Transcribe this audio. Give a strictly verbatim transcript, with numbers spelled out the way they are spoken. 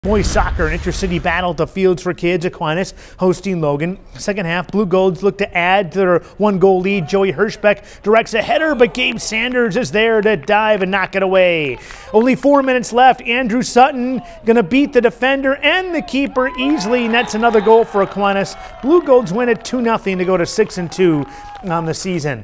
Boys Soccer, an intra-city battle at the Fields for Kids. Aquinas hosting Logan. Second half, Blugolds look to add to their one-goal lead. Joey Hirschbeck directs a header, but Gabe Sanders is there to dive and knock it away. Only four minutes left. Andrew Sutton gonna beat the defender and the keeper easily. Nets another goal for Aquinas. Blugolds win it two nothing to go to six and two on the season.